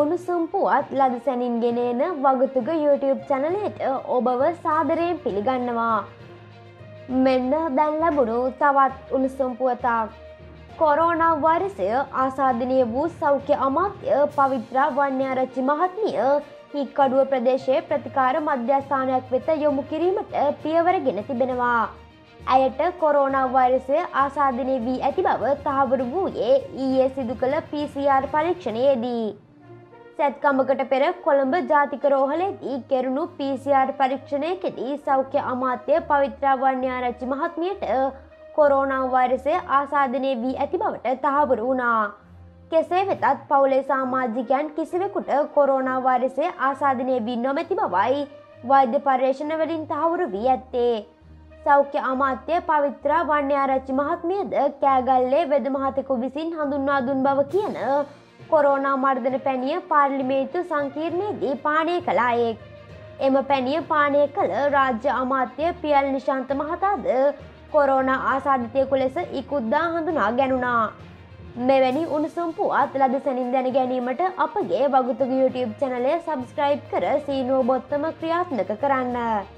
උණුසුම් පුවත් ලද සැනින් ගෙනෙන වගතුග YouTube චැනලයට ඔබව සාදරයෙන් පිළිගන්නවා. මෙන්න දැන් ලැබුණු තවත් උණුසුම් පුවතක්. කොරෝනා වෛරසය ආසාදනය වූ සෞඛ්‍ය අමාත්‍ය පවිත්‍රා වන්‍යාරච්චි මහත්මිය හික්කඩුව ප්‍රදේශයේ ප්‍රතිකාර මධ්‍යස්ථානයක් වෙත යොමු කිරීමට පියවරගෙන තිබෙනවා. ඇයට කොරෝනා වෛරසය ආසාදනය වී ඇති බව තහවුරු වූයේ ඊයේ සිදු කළ PCR පරීක්ෂණයේදී. සැත්කමකට පෙර කොළඹ ජාතික රෝහලේදී කෙරුණු PCR පරීක්ෂණයකදී සෞඛ්‍ය අමාත්‍ය පවිත්‍රා වන්‍යාරච්චි මහත්මියට කොරෝනා වෛරසය ආසාදනය වී ඇති බවට තහවුරු වුණා. කෙසේ වෙතත් පවුලේ සමාජිකයන් කිසිවෙකුට කොරෝනා වෛරසය ආසාදනය වී නොමැති බවයි වෛද්‍ය පර්යේෂණ වලින් තහවුරු වී ඇත්තේ. සෞඛ්‍ය අමාත්‍ය පවිත්‍රා වන්‍යාරච්චි මහත්මියද කෑගල්ලේ වෙද මහතෙකු විසින් හඳුන්වා දුන් බව කියන කොරෝනා මර්ධන පැණිය පාර්ලිමේන්තු සංකීර්ණයේදී පානය කළායෙක්. එම පැණිය පානය කළ රාජ්‍ය අමාත්‍ය පියල් නිශාන්ත මහතාද කොරෝනා ආසාදිතයෙකු ලෙස ඉකුද්දා හඳුනා ගැනුණා. මෙවැනි උණුසුම් පුවත් ලද සැනින් දැන ගැනීමට අපගේ වගතුග YouTube චැනලය සබස්ක්‍රයිබ් කර සීනුව බොත්තම ක්‍රියාත්මක කරන්න.